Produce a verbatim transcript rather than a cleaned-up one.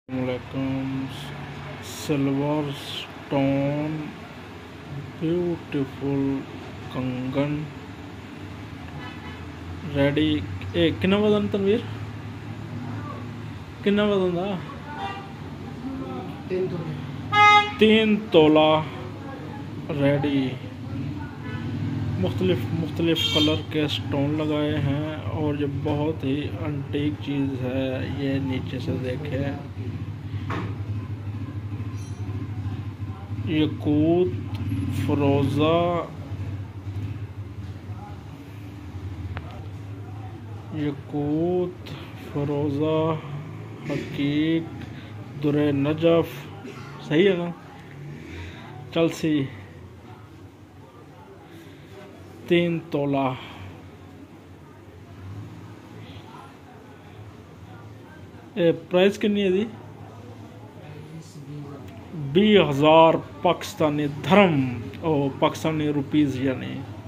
Silver stone beautiful कंगन ready. ए कितना वजन तनवीर, कितना वजन था? तीन तोला रेडी। मुख्तलिफ मुख्तलिफ कलर के स्टोन लगाए हैं और ये बहुत ही अंटीक चीज़ है। ये नीचे से देखें, यकूत फरोज़ा, यकूत फरोज़ा हकीक दुरे नजफ, सही है ना? चलसी तीन तोला। ए प्राइस कितनी है जी? बीस हजार पाकिस्तानी धर्म और पाकिस्तानी रुपीज़ यानी